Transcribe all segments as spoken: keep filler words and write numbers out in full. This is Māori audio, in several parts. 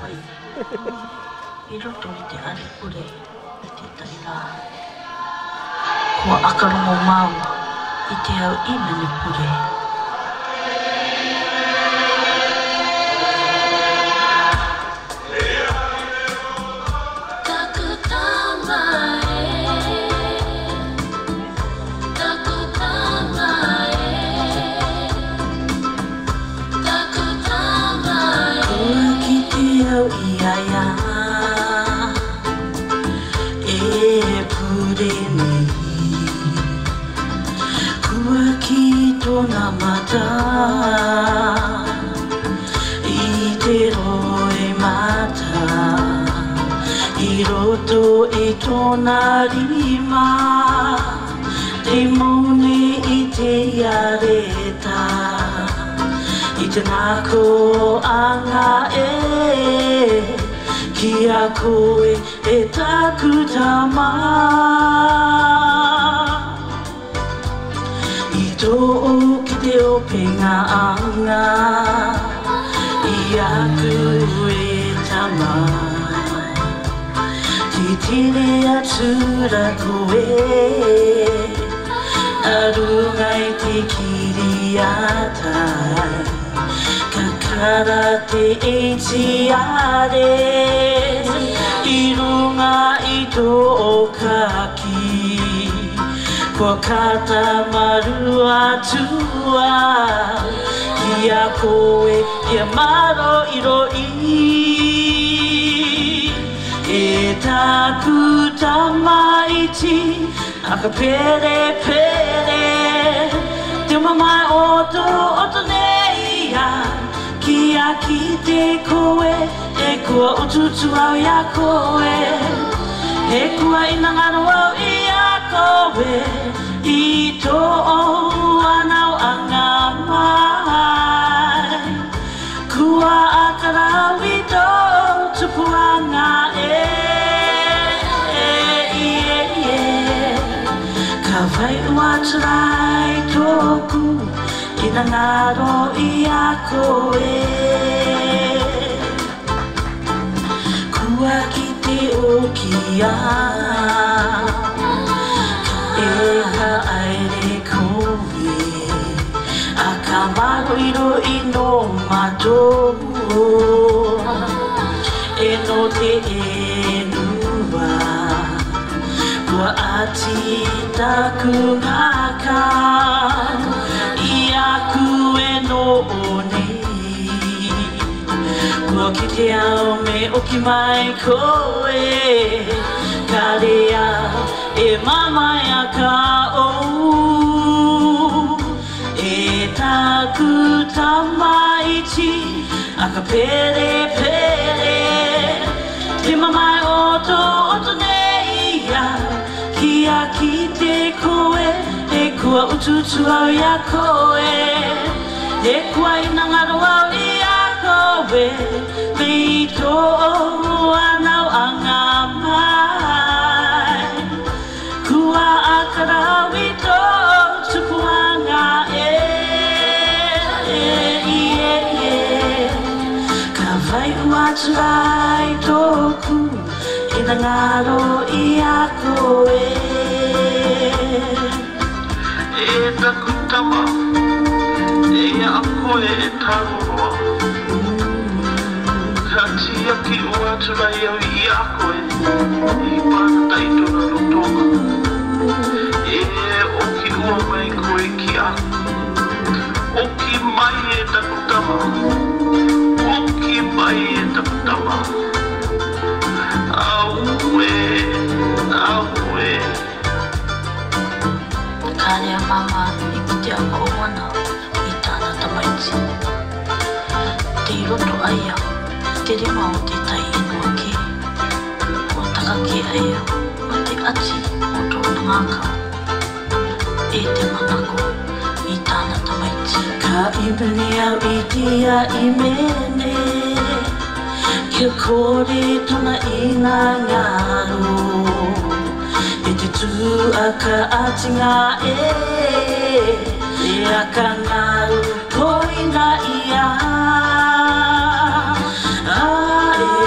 whai. I roto i te ari ure i te taira. Kua akarongo mau i te au i mene pure. Tōna rima, te mone i te iareta, i te nako anga e, ki a koe e taku tama. I tō o ki te openga anga, i aku e tama. Tine atura koe, arungai te kiri atai, kakara te eiti are, i runga i tō kaki, kua kata maru atua, ki a koe ia maro i roi. E taku tamaiti, aka pere pere, te mamai oto oto neia, ki a ki te koe, e kua ututu au i a koe, e kua ina ngaro au i a koe, i tō anau anga mai, kua akarau i tō tupuanga e. Whai uatarai tōku, ina ngaro i a koe. Kua ki te okia, ka e ka aere koe, a ka maroiro i no mato, e no te enua. Kua ati taku ngaka, i aku e no nei. Kua ki te ao me oki mai koe, ka rea e mamai a ka ou. E taku tamaiti, a ka pere pere, te mamai oto oto nei. Ki a ki te koe, e kua ututu au i a koe, e kua ina ngaro au i a koe, me i tō anau anga mai, kua akarau i tō tupuanga e, e, e, e, ka vai uaturai tōku, ina ngaro i a koe. E taku tama, e a koe e taroa. Ka tia ki uaturai au i a koe, i pana taitona rotonga. E oki ua mai koe ki aku. Oki mai e taku tama, oki mai e taku tama. Aue, aue. Kārea mama i pute a maoana i tāna tamaiti. Te roto aia, te rima o te tai inua ke. Kua takake aia, o te ati o tōna ngākau. E te manako i tāna tamaiti. Ka imene au i tia i mene, kia kore tona ina ngaro. E te tū a ka atinga e, e a ka ngaru koina ia. A e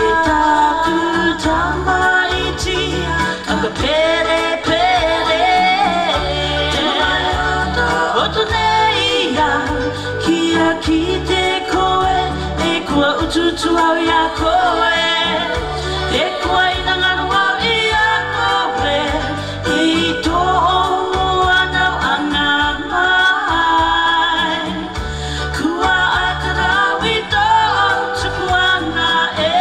tutu au ia koe e kua ina ngaro au ia koe i tō anau anga mai kua atarau i tō tuku ana e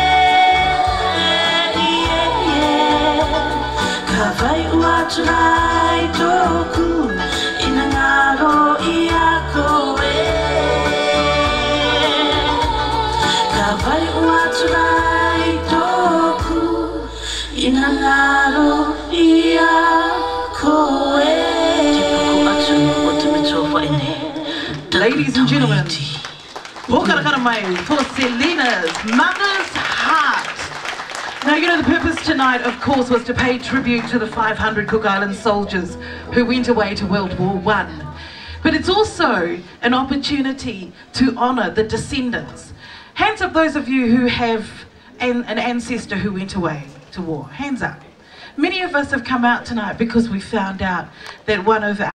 ie ie ka vai ua turai tōku ina ngaro ia koe vai ua turai tōku ina ngaro ia koe. Ladies and gentlemen, Pokarakara mai for Selena's Mother's Heart. Now, you know, the purpose tonight, of course, was to pay tribute to the five hundred Cook Island soldiers who went away to World War One. But it's also an opportunity to honour the descendants. Hands up those of you who have an, an ancestor who went away to war. Hands up. Many of us have come out tonight because we found out that one of our